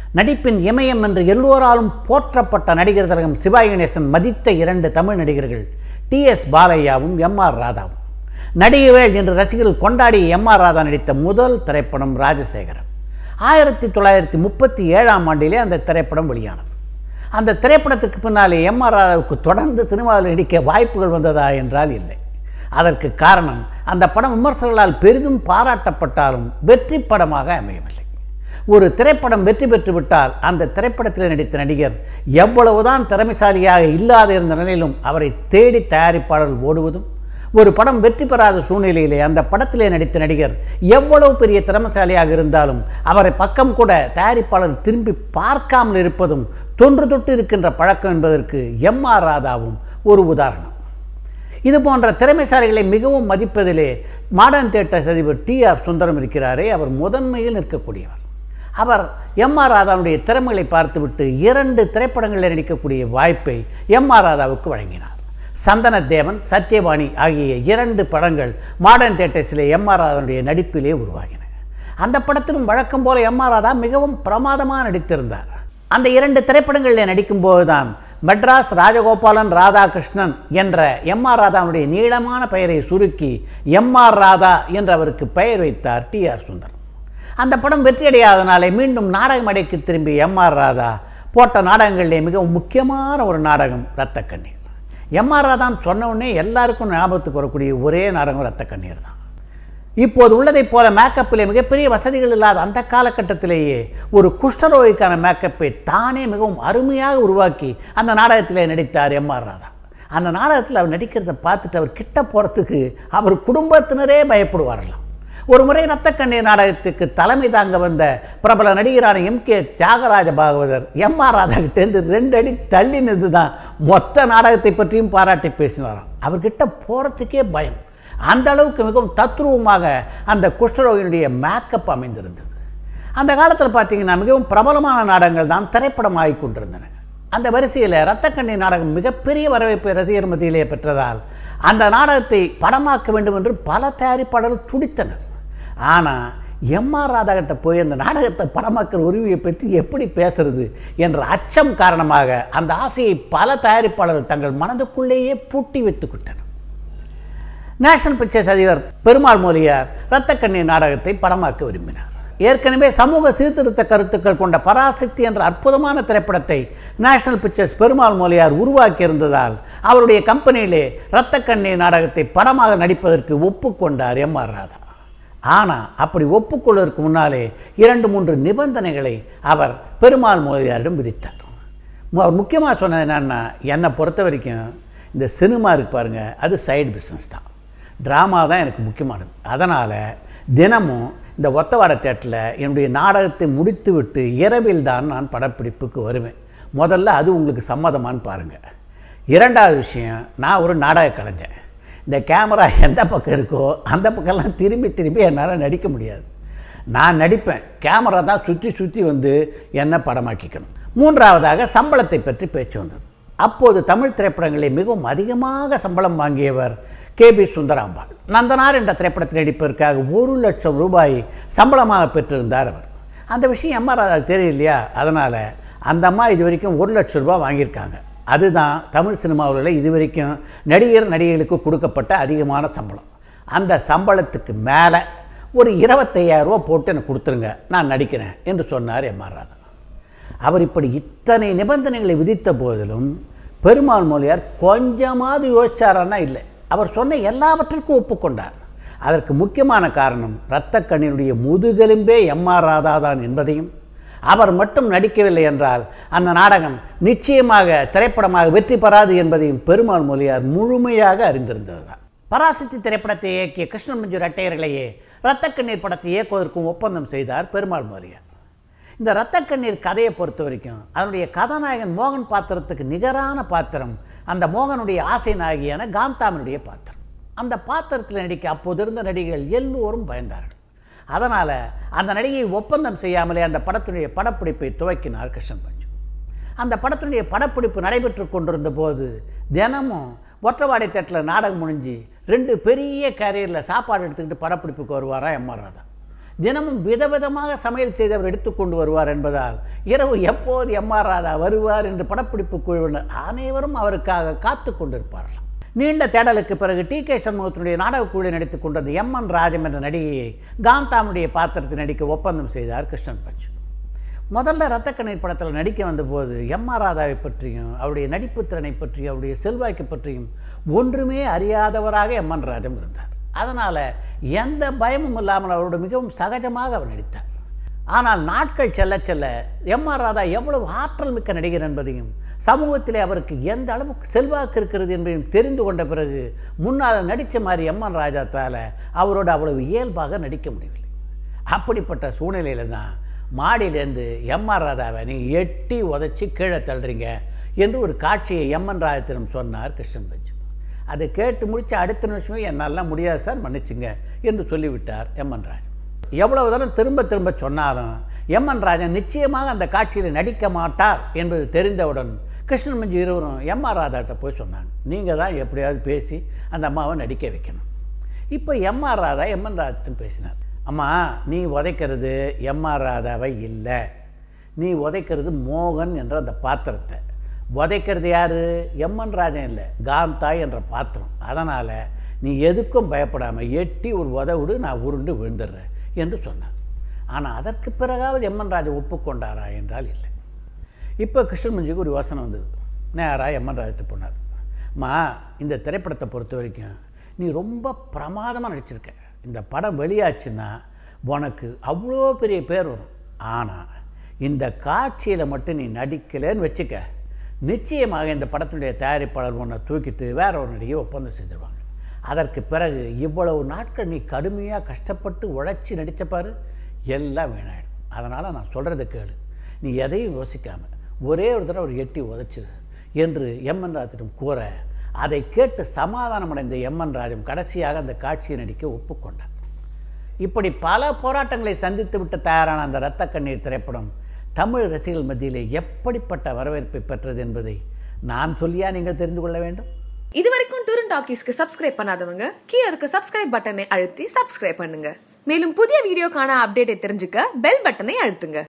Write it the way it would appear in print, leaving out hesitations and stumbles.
நடிப்பின் இமயம் என்று எல்லோராலும் போற்றப்பட்ட நடிகர் திலகம் சிவாஜி கணேசன் மதித்த 2 தமிழ் நடிகர்கள் டி.எஸ். பாலையாவும் எம்.ஆர். ராதாவும். நடிகவேள் என்று ரசிகர்கள் கொண்டாடிய எம்.ஆர். ராதா நடித்த முதல் திரைப்படம் ராஜசேகரன். 1937ஆம் ஆண்டிலே அந்த திரைப்படம் வெளியானது. அந்த திரைப்படத்துக்கு பின்னாலே எம்.ஆர். ராதாவுக்கு தொடர்ந்து சினிமாவில் நடிக்க வாய்ப்புகள் வந்ததா என்றால் இல்லை. அதற்கு காரணம், அந்த படம் விமர்சகர்களால் பெரிதும் பாராட்டப்பட்டாலும் வெற்றி படமாக அமையவில்லை. ஒரு திரைப்படம் வெற்றி பெற்றுவிட்டால் அந்த திரைப்படத்தில் நடித்த நடிகர் எவ்வளவுதான் திறமைசாலியாக இல்லாத இருந்த நிலையிலும் அவரை தேடி தயாரிப்பாளர்கள் ஓடுவதும், ஒரு படம் வெற்றி பெறாத சூழ்நிலையிலே அந்த படத்திலே நடித்த நடிகர் எவ்வளவு பெரிய திறமைசாலியாக இருந்தாலும் அவரை பக்கம் கூட தயாரிப்பாளர் திரும்பி பார்க்காமல் இருப்பதும் தொன்று தொட்டு இருக்கின்ற பழக்கம் என்பதற்கு எம்.ஆர். ராதாவும் ஒரு உதாரணம். இது போன்ற திறமைசாலிகளை மிகவும் மதிப்பதிலே மாடர்ன் தியேட்டர்ஸ் அதிபர் டி.ஆர். சுந்தரம் இருக்கிறாரே, அவர் முதன்மையில் நிற்கக்கூடியவர். அவர் எம்.ஆர். ராதாவுடைய திறமைகளை பார்த்துவிட்டு 2 திரைப்படங்களில் நடிக்கக்கூடிய வாய்ப்பை எம்.ஆர். ராதாவுக்கு வழங்கினார். சந்தனத்தேவன், சத்யவாணி ஆகிய 2 படங்கள் மாடர்ன் தியேட்டர்ஸிலே எம்.ஆர். ராதாவுடைய நடிப்பிலே உருவாகின. அந்த படத்திலும் வழக்கம் போல எம்.ஆர். ராதா மிகவும் பிரமாதமாக நடித்திருந்தார். அந்த 2 திரைப்படங்களில் நடிக்கும்போது தான் மெட்ராஸ் ராஜகோபாலன் ராதாகிருஷ்ணன் என்ற எம்.ஆர். ராதாவுடைய நீளமான பெயரை சுருக்கி எம்.ஆர். ராதா என்று அவருக்கு பெயர் வைத்தார் டி.ஆர். சுந்தரம். அந்த படம் வெற்றியடையாதனாலே மீண்டும் நாடக மேடைக்கு திரும்பி எம்.ஆர். ராதா போட்ட நாடகங்களிலே மிகவும் முக்கியமான ஒரு நாடகம் இரத்த கண்ணீர். எம்.ஆர். ராதான்னு சொன்ன உடனே எல்லாருக்கும் ஞாபகத்துக்கு வரக்கூடிய ஒரே நாடகம் இரத்த கண்ணீர் தான். இப்போது உள்ளதைப் போல மேக்கப்பிலே மிகப்பெரிய வசதிகள் இல்லாத அந்த காலகட்டத்திலேயே ஒரு குஷ்டரோகிக்கான மேக்கப்பை தானே மிகவும் அருமையாக உருவாக்கி அந்த நாடகத்திலே நடித்தார் எம்.ஆர். ராதா. அந்த நாடகத்தில் அவர் நடிக்கிறத பார்த்துட்டு அவர் கிட்ட போகிறதுக்கு அவர் குடும்பத்தினரே பயப்படுவார்களாம். ஒரு முறை இரத்த கண்ணீர் நாடகத்துக்கு தலைமை தாங்க வந்த பிரபல நடிகரான எம்.கே. தியாகராஜ பாகவதர் எம்.ஆர். ராதா கிட்டேருந்து 2 அடி தள்ளி நின்று தான் மொத்த நாடகத்தை பற்றியும் பாராட்டி பேசினாராம். அவர்கிட்ட போகிறதுக்கே பயம். அந்த அளவுக்கு மிகவும் தத்ரூபமாக அந்த குஷ்டரோகியினுடைய மேக்கப் அமைந்திருந்தது. அந்த காலத்தில் பார்த்தீங்கன்னா மிகவும் பிரபலமான நாடகங்கள் தான் திரைப்படம் ஆகி கொண்டிருந்தன. அந்த வரிசையில் இரத்த கண்ணீர் நாடகம் மிகப்பெரிய வரவேற்பை ரசிகர் மத்தியிலே பெற்றதால் அந்த நாடகத்தை படமாக்க வேண்டும் என்று பல தயாரிப்பாளர்கள் துடித்தனர். ஆனால் எம்.ஆர். ராதா கிட்ட போய் அந்த நாடகத்தை படமாக்கிற உரிமையை பற்றி எப்படி பேசுறது என்ற அச்சம் காரணமாக அந்த ஆசையை பல தயாரிப்பாளர்கள் தங்கள் மனதுக்குள்ளேயே பூட்டி வைத்துக்கிட்டனர். நேஷனல் பிக்சர்ஸ் அதிபர் பெருமாள் மொழியார் இரத்த கண்ணீர் நாடகத்தை படமாக்க விரும்பினார். ஏற்கனவே சமூக சீர்திருத்த கருத்துக்கள் கொண்ட பராசக்தி என்ற அற்புதமான திரைப்படத்தை நேஷனல் பிக்சர்ஸ் பெருமாள் மொழியார் உருவாக்கி இருந்ததால் அவருடைய கம்பெனியிலே இரத்த கண்ணீர் நாடகத்தை படமாக நடிப்பதற்கு ஒப்புக்கொண்டார் எம்.ஆர். ராதா. ஆனால் அப்படி ஒப்புக்கொள்வதற்கு முன்னாலே 2-3 நிபந்தனைகளை அவர் பெருமாள் மொழியாரிடம் விதித்தார். அவர் முக்கியமாக சொன்னது என்னன்னா, என்னை பொறுத்த வரைக்கும் இந்த சினிமா இருக்கு பாருங்க, அது சைடு பிஸ்னஸ் தான். ட்ராமா தான் எனக்கு முக்கியமானது. அதனால் தினமும் இந்த ஒத்தவாட தேட்டரில் என்னுடைய நாடகத்தை முடித்து விட்டு இரவில் தான் நான் படப்பிடிப்புக்கு வருவேன். முதல்ல அது உங்களுக்கு சம்மதமானு பாருங்கள். 2வது விஷயம், நான் ஒரு நாடக கலைஞன். இந்த கேமரா எந்த பக்கம் இருக்கோ அந்த பக்கம்லாம் திரும்பி என்னால் நடிக்க முடியாது. நான் நடிப்பேன், கேமரா தான் சுற்றி வந்து என்னை படமாக்கிக்கணும். 3வதாக சம்பளத்தை பற்றி பேச்சு வந்தது. அப்போது தமிழ் திரைப்படங்களில் மிகவும் அதிகமாக சம்பளம் வாங்கியவர் கே.பி. சுந்தராம்பாள். நந்தனார் என்ற திரைப்படத்தில் நடிப்பதற்காக 1 லட்சம் ரூபாய் சம்பளமாக பெற்றிருந்தார் அவர். அந்த விஷயம் எம்.ஆர். ராதா தெரியலையா, அதனால் அந்த அம்மா இது வரைக்கும் 1 லட்சம் ரூபாய் வாங்கியிருக்காங்க. அதுதான் தமிழ் சினிமாவில் இதுவரைக்கும் நடிகர்களுக்கு கொடுக்கப்பட்ட அதிகமான சம்பளம். அந்த சம்பளத்துக்கு மேலே ஒரு 25,000 ரூபா போட்டு எனக்கு கொடுத்துருங்க, நான் நடிக்கிறேன் என்று சொன்னார் எம்.ஆர். ராதா. அவர் இப்படி இத்தனை நிபந்தனைகளை விதித்த போதிலும் பெருமாள் மொழியார் கொஞ்சமாவது யோசிச்சாரான்னா இல்லை. அவர் சொன்ன எல்லாவற்றிற்கும் ஒப்புக்கொண்டார். அதற்கு முக்கியமான காரணம் இரத்த கண்ணீருடைய முதுகெலும்பே எம்.ஆர். ராதா தான் என்பதையும், அவர் மட்டும் நடிக்கவில்லை என்றால் அந்த நாடகம் நிச்சயமாக திரைப்படமாக வெற்றி பெறாது என்பதையும் பெருமாள் மொழியார் முழுமையாக அறிந்திருந்ததுதான். பராசக்தி திரைப்படத்தை இயக்கிய கிருஷ்ணன் மஞ்சு இரட்டையர்களையே இரத்த கண்ணீர் படத்தை இயக்குவதற்கும் ஒப்பந்தம் செய்தார் பெருமாள் மொழியார். இந்த இரத்த கண்ணீர் கதையை பொறுத்த வரைக்கும் அதனுடைய கதாநாயகன் மோகன் பாத்திரத்துக்கு நிகரான பாத்திரம் அந்த மோகனுடைய ஆசை நாயகியான காந்தாமனுடைய பாத்திரம். அந்த பாத்திரத்தில் நடிக்க அப்போது இருந்த நடிகர்கள் எல்லோரும் பயந்தார்கள். அதனால் அந்த நடிகையை ஒப்பந்தம் செய்யாமலே அந்த படத்துடைய படப்பிடிப்பை துவக்கினார் கிருஷ்ணன் மஞ்சு. அந்த படத்துடைய படப்பிடிப்பு நடைபெற்று கொண்டிருந்த போது தினமும் ஒற்றவாடை தேட்டரில் நாடகம் முடிஞ்சு 2 பெரிய கேரியரில் சாப்பாடு எடுத்துக்கிட்டு படப்பிடிப்புக்கு வருவாராம் எம்.ஆர். ராதா. தினமும் விதவிதமாக சமையல் செய்து அவர் எடுத்துக்கொண்டு வருவார் என்பதால் இரவு எப்போது எம்.ஆர். ராதா வருவார் என்று படப்பிடிப்பு குழுவினர் அனைவரும் அவருக்காக காத்து கொண்டிருப்பார்கள். நீண்ட தேடலுக்கு பிறகு டி.கே. சண்முகத்தினுடைய நாடகக் குழுவில் நடித்துக் கொண்ட எம்.என். ராஜம் என்ற நடிகையை காந்தாமுடைய பாத்திரத்தை நடிக்க ஒப்பந்தம் செய்தார் கிருஷ்ணன் பஞ்சு. முதல்ல இரத்தக்கண்ணீர் படத்தில் நடிக்க வந்தபோது எம்.ஆர். ராதாவை பற்றியும் அவருடைய நடிப்பு திறனை பற்றியும் அவருடைய செல்வாக்கு பற்றியும் ஒன்றுமே அறியாதவராக எம்.என். ராஜம் இருந்தார். அதனால் எந்த பயமும் இல்லாமல் அவரோடு மிகவும் சகஜமாக அவர் நடித்தார். ஆனால் நாட்கள் செல்ல செல்ல எம்.ஆர். ராதா எவ்வளவு ஆற்றல் மிக்க நடிகர் என்பதையும் சமூகத்திலே அவருக்கு எந்த அளவுக்கு செல்வாக்கு இருக்கிறது என்பதையும் தெரிந்து கொண்ட பிறகு முன்னால் நடித்த மாதிரி எம்.என். ராஜாத்தால் அவரோடு அவ்வளவு இயல்பாக நடிக்க முடியவில்லை. அப்படிப்பட்ட சூழ்நிலையில் தான் மாடியிலேருந்து எம்.ஆர். ராதாவை நீ எட்டி உதச்சி கீழே தள்ளுறீங்க என்று ஒரு காட்சியை எம்.என். ராஜத்திடம் சொன்னார் கிருஷ்ணன் பஞ்சு. அதை கேட்டு முடித்த அடுத்த நிமிஷமே என்னாலாம் முடியாது சார், மன்னிச்சுங்க என்று சொல்லிவிட்டார் எம்.என். ராஜன். எவ்வளவு தூரம் திரும்ப திரும்ப சொன்னாலும் எம்.என். ராஜன் நிச்சயமாக அந்த காட்சியில் நடிக்க மாட்டார் என்பது தெரிந்தவுடன் கிருஷ்ணன் பஞ்சு இருவரும் எம்.ஆர். ராதாட்ட போய் சொன்னாங்க, நீங்கள் தான் எப்படியாவது பேசி அந்த அம்மாவை நடிக்க வைக்கணும். இப்போ எம்.ஆர். ராதா எம்.என். ராஜத்திடம் பேசினார். அம்மா, நீ உதைக்கிறது எம்.ஆர். ராதாவை இல்லை, நீ உதைக்கிறது மோகன் என்ற அந்த பாத்திரத்தை. உதைக்கிறது யார்? எம்.என். ராஜன் இல்லை, காந்தா என்ற பாத்திரம். அதனால் நீ எதுக்கும் பயப்படாமல் எட்டி ஒரு உதவிடு, நான் உருண்டு விழுந்துடுறேன் என்று சொன்னார். ஆனால் அதற்கு பிறகாவது எம்.என். ராஜன் ஒப்புக்கொண்டாரா என்றால் இல்லை. இப்போ கிருஷ்ணன் பஞ்சுக்கு ஒரு யோசனை வந்தது. நேராக எம்.என். ராஜத்தை போனார். அம்மா, இந்த திரைப்படத்தை பொறுத்த வரைக்கும் நீ ரொம்ப பிரமாதமாக நடிச்சிருக்க. இந்த படம் வெளியாச்சுன்னா உனக்கு அவ்வளோ பெரிய பேர் வரும். ஆனால் இந்த காட்சியில் மட்டும் நீ நடிக்கலைன்னு வச்சுக்க, நிச்சயமாக இந்த படத்தினுடைய தயாரிப்பாளர் உன்னை தூக்கிட்டு வேற ஒரு நடிகை ஒப்பந்தம் செஞ்சுருவாங்க. அதற்கு பிறகு இவ்வளவு நாட்கள் நீ கடுமையாக கஷ்டப்பட்டு உழைச்சி நடித்தப்பாரு, எல்லாம் வீணாயிடும். அதனால் நான் சொல்கிறத கேளு, நீ எதையும் யோசிக்காமல் ஒரே ஒரு தடவை ஒரு எட்டி உதைச்சிரு என்று எம்.என். ராஜிடம் கூற, அதை கேட்டு சமாதானமடைந்த எம்.என். ராஜம் கடைசியாக அந்த காட்சியை நடிக்க ஒப்புக்கொண்டார். இப்படி பல போராட்டங்களை சந்தித்து விட்டு தயாரான அந்த இரத்த கண்ணீர் திரைப்படம் தமிழ் ரசிகர்கள் மத்தியிலே எப்படிப்பட்ட வரவேற்பை பெற்றது என்பதை நான் சொல்லியா நீங்கள் தெரிந்து கொள்ள வேண்டும்? இதுவரைக்கும் டூர் அண்ட் டாக்கீஸ்க்கு சப்ஸ்கிரைப் பண்ணாதவங்க கீழே இருக்க சப்ஸ்கிரைப் பட்டனை அழுத்தி சப்ஸ்கிரைப் பண்ணுங்க. மேலும் புதிய வீடியோக்கான அப்டேட்டை தெரிஞ்சுக்க பெல் பட்டனை அழுத்துங்க.